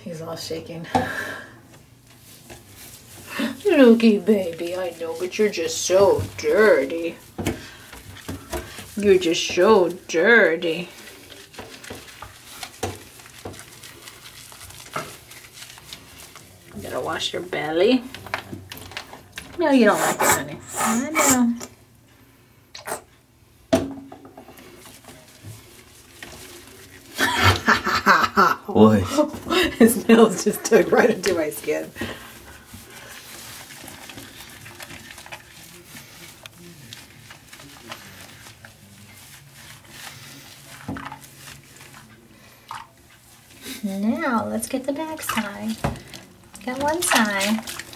He's all shaking. Looky, baby, I know, but you're just so dirty. You're just so dirty. You gotta wash your belly. No, you don't like it, honey. I know. What? His nails just took right into my skin. Now let's get the back side. Got one side.